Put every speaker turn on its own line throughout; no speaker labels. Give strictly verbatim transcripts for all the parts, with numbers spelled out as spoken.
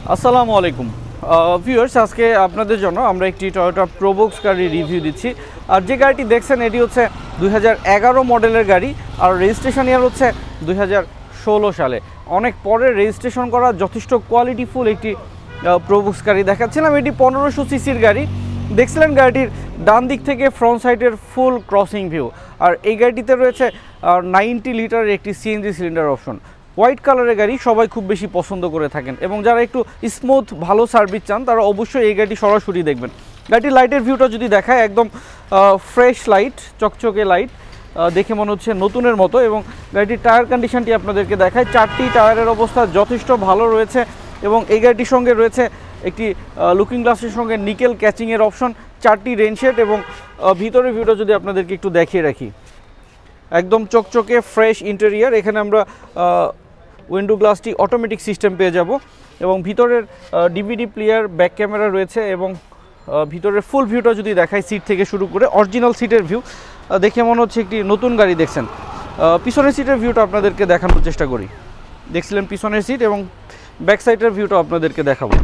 আসসালামু আলাইকুম ভিউয়ার্স, আজকে আপনাদের জন্য আমরা একটি টয়োটা প্রোবক্স গাড়ির রিভিউ দিচ্ছি। আর যে গাড়িটি দেখছেন এটি হচ্ছে দুই হাজার এগারো মডেলের গাড়ি, আর রেজিস্ট্রেশন ইয়ার হচ্ছে দুই হাজার ষোলো সালে। অনেক পরে রেজিস্ট্রেশন করা যথেষ্ট কোয়ালিটিফুল একটি প্রোবক্স গাড়ি দেখাচ্ছিলাম। এটি পনেরোশো সিসির গাড়ি। দেখছিলেন গাড়িটির ডান দিক থেকে ফ্রন্ট সাইডের ফুল ক্রসিং ভিউ। আর এই গাড়িটিতে রয়েছে নাইনটি লিটারের একটি সিএনজি সিলিন্ডার অপশন। হোয়াইট কালারের গাড়ি সবাই খুব বেশি পছন্দ করে থাকেন, এবং যারা একটু স্মুথ ভালো সার্ভিস চান তারা অবশ্যই এই গাড়িটি সরাসরি দেখবেন। গাড়িটির লাইটের ভিউটা যদি দেখায়, একদম ফ্রেশ লাইট, চকচকে লাইট, দেখে মনে হচ্ছে নতুনের মতো। এবং গাড়িটির টায়ার কন্ডিশনটি আপনাদেরকে দেখায়। চারটি টায়ারের অবস্থা যথেষ্ট ভালো রয়েছে, এবং এই গাড়িটির সঙ্গে রয়েছে একটি লুকিং গ্লাসের সঙ্গে নিকেল ক্যাচিংয়ের অপশন, চারটি রেনশেড, এবং ভিতরের ভিউটা যদি আপনাদেরকে একটু দেখিয়ে রাখি, একদম চকচকে ফ্রেশ ইন্টেরিয়ার। এখানে আমরা উইন্ডো গ্লাসটি অটোমেটিক সিস্টেম পেয়ে যাব, এবং ভিতরের ডিভিডি প্লেয়ার, ব্যাক ক্যামেরা রয়েছে, এবং ভিতরের ফুল ভিউটা যদি দেখাই, সিট থেকে শুরু করে অরিজিনাল সিটের ভিউ দেখে মনে হচ্ছে একটি নতুন গাড়ি দেখছেন। পিছনের সিটের ভিউটা আপনাদেরকে দেখানোর চেষ্টা করি। দেখছিলেন পিছনের সিট, এবং ব্যাক সাইডের ভিউটা আপনাদেরকে দেখাবো।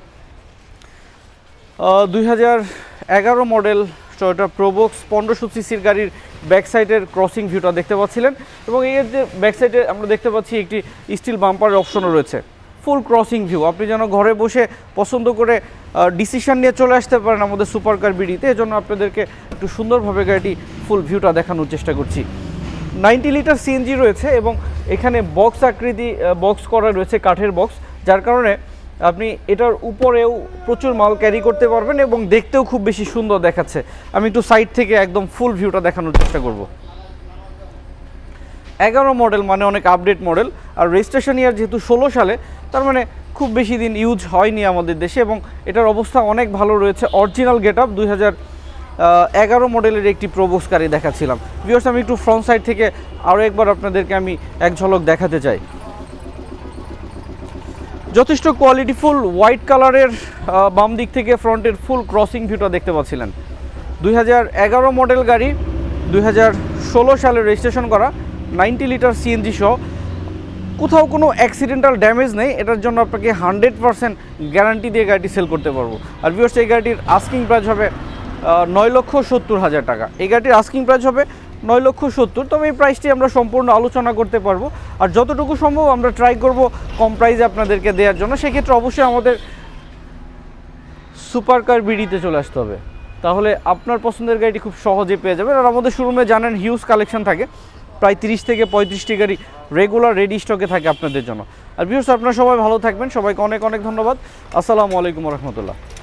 দুই হাজার এগারো মডেল টয়োটা প্রোবক্স পনেরোশো সিসির গাড়ির ব্যাক সাইডের ক্রসিং ভিউটা দেখতে পাচ্ছিলেন, এবং এর যে ব্যাক সাইডে আমরা দেখতে পাচ্ছি একটি স্টিল বাম্পারের অপশনও রয়েছে। ফুল ক্রসিং ভিউ, আপনি যেন ঘরে বসে পছন্দ করে ডিসিশন নিয়ে চলে আসতে পারেন আমাদের সুপার কার বিডিতে। এজন্য আপনাদেরকে একটু সুন্দরভাবে গাড়িটি ফুল ভিউটা দেখানোর চেষ্টা করছি। নাইনটি লিটার সিএনজি রয়েছে, এবং এখানে বক্স আকৃতি বক্স করা রয়েছে, কাঠের বক্স, যার কারণে আপনি এটার উপরেও প্রচুর মাল ক্যারি করতে পারবেন, এবং দেখতেও খুব বেশি সুন্দর দেখাচ্ছে। আমি একটু সাইড থেকে একদম ফুল ভিউটা দেখানোর চেষ্টা করব। এগারো মডেল মানে অনেক আপডেট মডেল, আর রেজিস্ট্রেশন ইয়ার যেহেতু ষোলো সালে, তার মানে খুব বেশি দিন ইউজ হয়নি আমাদের দেশে, এবং এটার অবস্থা অনেক ভালো রয়েছে। অরিজিনাল গেট আপ দুই হাজার এগারো মডেলের একটি প্রোবক্স গাড়ি দেখাচ্ছিলাম। ভিউয়ার্স, আমি একটু ফ্রন্ট সাইড থেকে আরও একবার আপনাদেরকে আমি এক ঝলক দেখাতে চাই। যথেষ্ট কোয়ালিটিফুল হোয়াইট কালারের বাম দিক থেকে ফ্রন্টের ফুল ক্রসিং ভিউটা দেখতে পাচ্ছিলেন। দুই হাজার এগারো মডেল গাড়ি, দুই হাজার ষোলো সালে রেজিস্ট্রেশন করা, নাইনটি লিটার সিএনজি সহ, কোথাও কোনো অ্যাক্সিডেন্টাল ড্যামেজ নেই। এটার জন্য আপনাকে হান্ড্রেড পারসেন্ট গ্যারান্টি দিয়ে গাড়িটি সেল করতে পারবো। আর ভিউয়ার্স, এই গাড়িটির আস্কিং প্রাইস হবে নয় লক্ষ সত্তর হাজার টাকা। এই গাড়িটির আস্কিং প্রাইস হবে নয় লক্ষ সত্তর। তবে এই প্রাইসটি আমরা সম্পূর্ণ আলোচনা করতে পারবো, আর যতটুকু সম্ভব আমরা ট্রাই করব কম প্রাইসে আপনাদেরকে দেওয়ার জন্য। সেক্ষেত্রে অবশ্যই আমাদের সুপার কার বিডিতে চলে আসতে হবে, তাহলে আপনার পছন্দের গাড়িটি খুব সহজে পেয়ে যাবেন। আর আমাদের শোরুমে জানেন হিউজ কালেকশন থাকে, প্রায় তিরিশ থেকে পঁয়ত্রিশটি গাড়ি রেগুলার রেডি স্টকে থাকে আপনাদের জন্য। আর ভিউয়ার্স, আপনারা সবাই ভালো থাকবেন। সবাইকে অনেক অনেক ধন্যবাদ। আসসালামু আলাইকুম রহমতুল্লাহ।